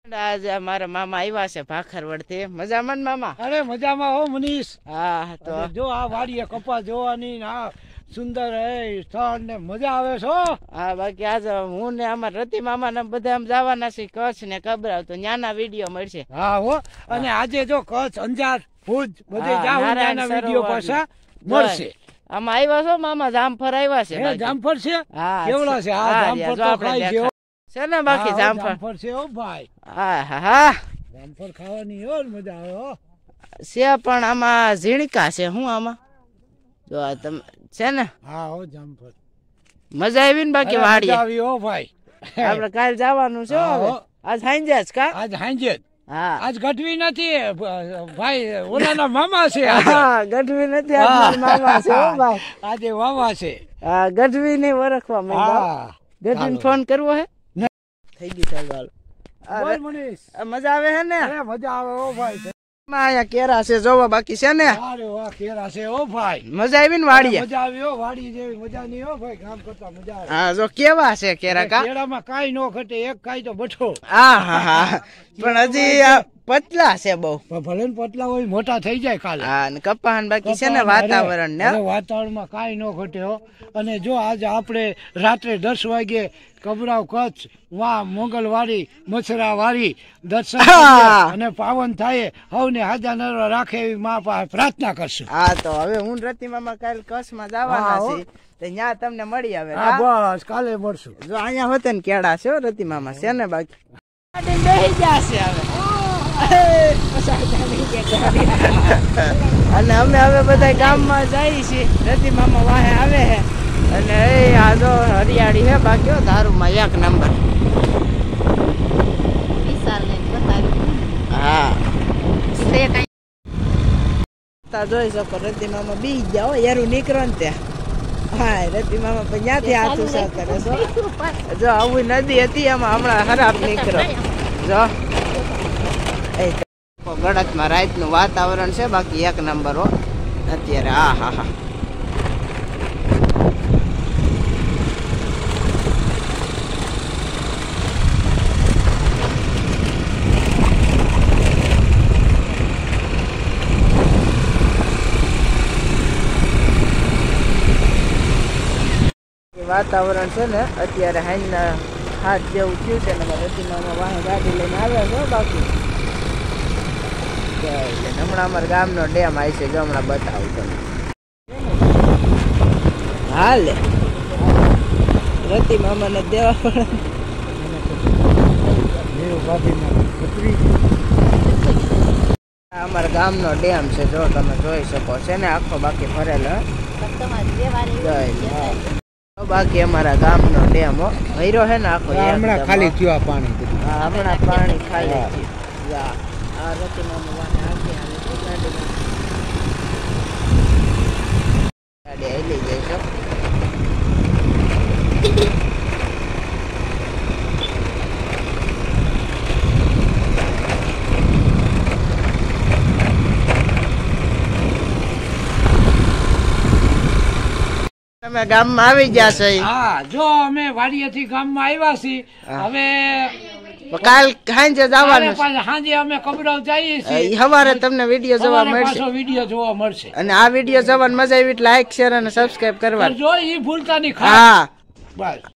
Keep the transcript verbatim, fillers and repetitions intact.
આજે અમારા મામા આવ્યા છે ભાખરવડ થી. મજામાં ને મામા? અરે મજામાં હો મનીષ. હા તો જો આ વાડીએ કપાસ જોવાની આ સુંદર હે સ્થળ ને મજા આવે છો. હા બાકી આજે હું ને અમાર રતિ મામા ને બધા આમ જવાના છે કચ્છ ને કબરાવ, તો ન્યાના વિડીયો મળશે. હા હો, અને આજે જો કચ્છ અંજાર ભુજ બધે હા, જાવ નારાયણ ન્યાના વિડીયો સરોવર પાછા મળશે. આમાં આવ્યા છો મામા? જામફળ આવ્યા છે. હે બાકી. જામફળ છે? હા કેવડા છે? આ હા, જામફળ જો તો આપણે ખાય છે હો. છે ને બાકી હા, હો, જામફળ જામફળ છે હો ભાઈ. હા હા હા જામફળ ખાવાની હો મજા આવે હો. છે પણ આમાં ઝીણકા છે. હું આમાં જો આ તમે છે ને. હા હો જામફળ મજા આવી ને બાકી અરે વાડીએ મજા આવી હો ભાઈ. આપડે કાલ જવાનું છે હા, હવે. હો. આજ સાંજે જ કા? આજ હાંજે જ. હા આજ ગઢવી નથી ભાઈ, ઓલાના મામા છે આજે. હા ગઢવી નથી, આજ મારા મામા છે હો ભાઈ. આજે મામા છે. હા ગઢવી ને વરખવા માંડ્યા. હા ગઢવી ફોન કરવો હે? થઈ ગઈ ચાલ હાલ. બોલ મનીષ. મજા આવે હે ને? અરે મજા આવે હો ભાઈ. અહીંયા કેરા છે જોવા બાકી છે ને. અરે વાહ કેરા છે હો ભાઈ. મજા આવી ને વાડીએ? મજા આવી હો, વાડી જેવી મજા નહીં હો ભાઈ, ગામ કરતા મજા આવે. હા જો કેવા છે કેરા કા? કેરામાં કાઈ નો ઘટે, એક કાઈ તો બઠો. હા હા હા પણ હજી આ પતલા છે બહુ. ભલે ને પતલા હોય મોટા થઈ જાય કાલે. હા ને કપાહન બાકી છે ને વાતાવરણ ને. વાતાવરણમાં કાઈ નો ઘટે હો. અને જો આજે આપણે રાત્રે દસ વાગે કબરાવ કચ્છ વા મોગલવાડી મછરાવાડી દર્શન અને પાવન થાય હવને હાજા નરવા રાખે એવી મા પાસે પ્રાર્થના કરશું. હા તો હવે હું રતિ મામા કાલ કચ્છમાં જવાના છે, તો ત્યાં તમને મળી આવે. હા બસ કાલે મળશું. જો અહીંયા હોતે ને કેળા છે રતિ મામા છે ને બાકી બેહી જશે હવે. અને અમે હવે બધા ગામમાં જઈએ છીએ. રતિ મામા વાહે આવે છે અને એ આ જો હરિયાળી હે બાકી દારૂમાં એક નંબર. હા જોઈ શકો રતિ મામા બી જાઓ યારું નીકળો ને ત્યાં. હા રતિ મામા પણ ત્યાંથી હાથું સા કરે છો. જો આવું નદી હતી એમાં હમણાં ખરાબ નીકળો. જો એ ગળતમાં રાતનું વાતાવરણ છે બાકી એક નંબર હો અત્યારે. હા હા હા વાતાવરણ છે ને અત્યારે હાઈના હાથ જેવું થયું છે ને રતિ મામા વાહે ગાડી લઈને આવ્યા છે બાકી. હમણાં અમારા ગામનો ડેમ આવી છે, જો હમણાં બતાવું તમે. હાલે રતિ મામાને દેવા પડે. અમારા ગામનો ડેમ છે, જો તમે જોઈ શકો છે ને આખો બાકી ભરેલો. બાકી અમારા ગામનો ડેમ હો ભર્યો હે ને આખો. હમણાં ખાલી થયું આ પાણી. હા હમણાં પાણી ખાલી થયું. આ રતિ મામા વાહે આગળ આવે તો ગાડી ગાડી આવી જાય છે. તમે ગામમાં આવી ગયા છો? હા જો અમે વાડીએથી ગામમાં આવ્યા છીએ. હવે કાલ સાંજે જવાનું સાંજે અમે કબરાવ જઈએ છીએ. સવારે તમને વિડીયો જોવા મળશે. વિડીયો જોવા મળશે. અને આ વિડીયો જોવાની મજા આવી એટલે લાઈક શેર અને સબસ્ક્રાઇબ કરવા જો એ ભૂલતા નહીં. હા બસ.